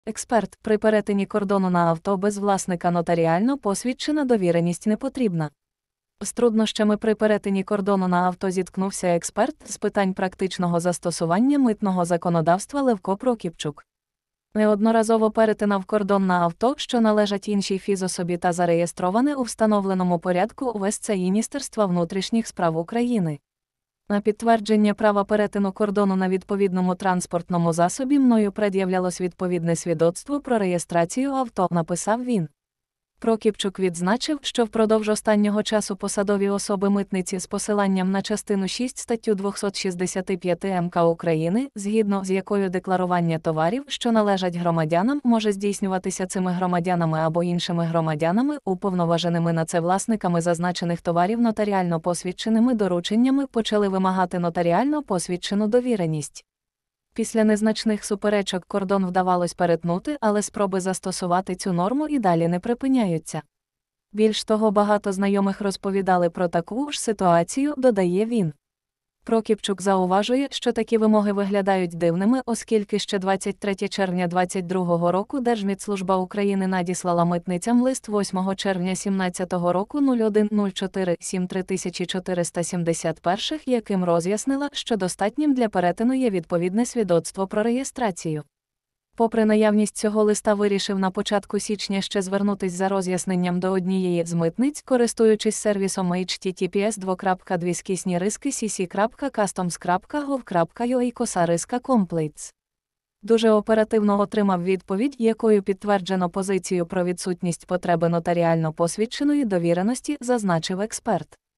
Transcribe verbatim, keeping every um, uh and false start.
Експерт: при перетині кордону на авто без власника нотаріально посвідчена довіреність не потрібна. З труднощами при перетині кордону на авто зіткнувся експерт з питань практичного застосування митного законодавства Левко Прокіпчук. Неодноразово перетинав кордон на авто, що належать іншій фізособі та зареєстроване у встановленому порядку у ес це і Міністерства внутрішніх справ України. На підтвердження права перетину кордону на відповідному транспортному засобі мною пред'являлось відповідне свідоцтво про реєстрацію авто, написав він. Прокіпчук відзначив, що впродовж останнього часу посадові особи митниці з посиланням на частину шість статтю двісті шістдесят п'ять ем ка України, згідно з якою декларування товарів, що належать громадянам, може здійснюватися цими громадянами або іншими громадянами, уповноваженими на це власниками зазначених товарів нотаріально посвідченими дорученнями, почали вимагати нотаріально посвідчену довіреність. Після незначних суперечок кордон вдавалось перетнути, але спроби застосувати цю норму і далі не припиняються. Більш того, багато знайомих розповідали про таку ж ситуацію, додає він. Прокіпчук зауважує, що такі вимоги виглядають дивними, оскільки ще двадцять третього червня двадцять другого року Держмитслужба України надіслала митницям лист восьмого червня сімнадцятого року нуль один нуль чотири сім три чотириста сімдесят один, яким роз'яснила, що достатнім для перетину є відповідне свідоцтво про реєстрацію. Попри наявність цього листа, вирішив на початку січня ще звернутись за роз'ясненням до однієї з митниць, користуючись сервісом ейч ті ті пі ес дві крапка дві риски сі сі крапка кастомс крапка гов крапка ю а коса риска комплейтс. Дуже оперативно отримав відповідь, якою підтверджено позицію про відсутність потреби нотаріально посвідченої довіреності, зазначив експерт.